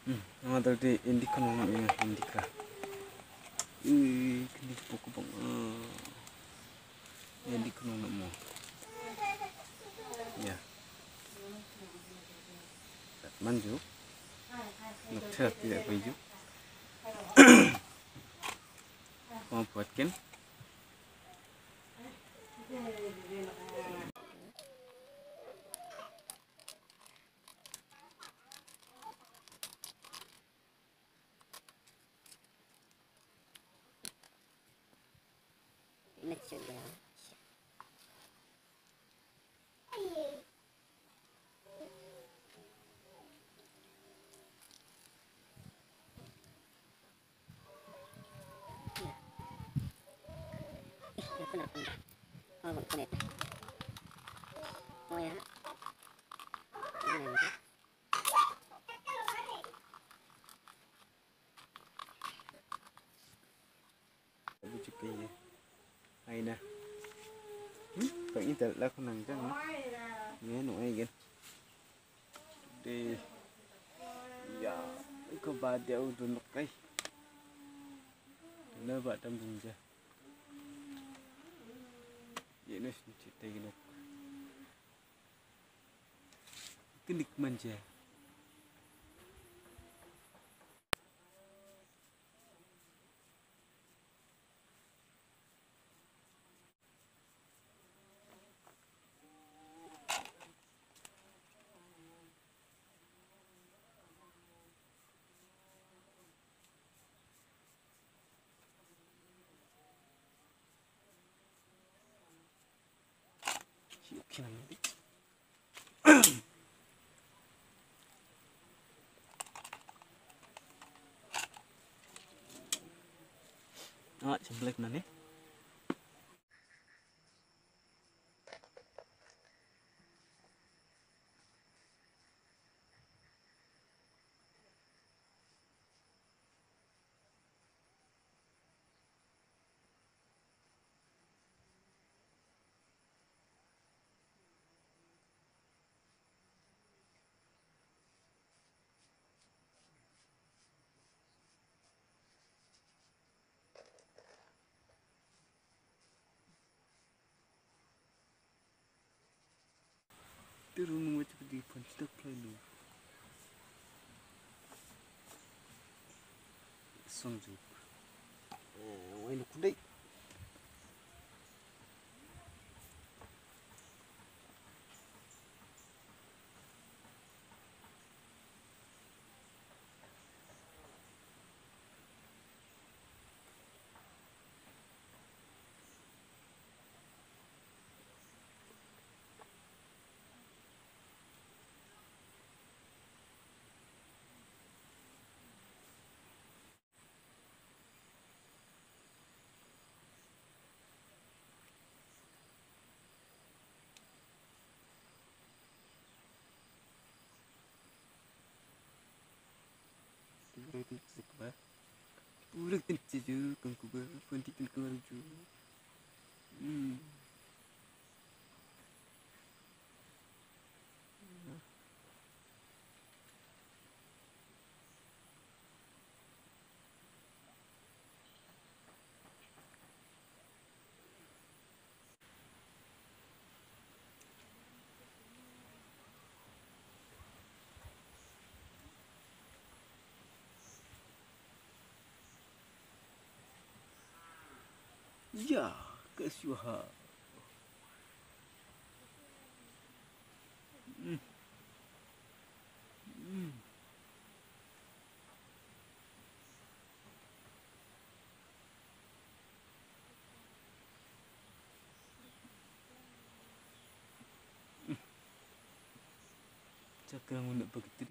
আমাদের ইন্ডিকা নয় Indica kini pokok bang iндика nong mo ya manju nokter tidak baju mau buatkan Kaya hay nè tự nhiên tự là con nàng chắc nó nghe nổi ai kìa đi dạ có ba đeo rồi một cây nơi vợ trong vùng chưa vậy nó chỉ tay cái nịch mình chưa chịu đi đó chấm lệch này turun macam di pantai planu songjuk wai lu kudai Pulang tin saja kan kuba pendidikan keluarga. Ya, kesuha. Cakap nak begitu.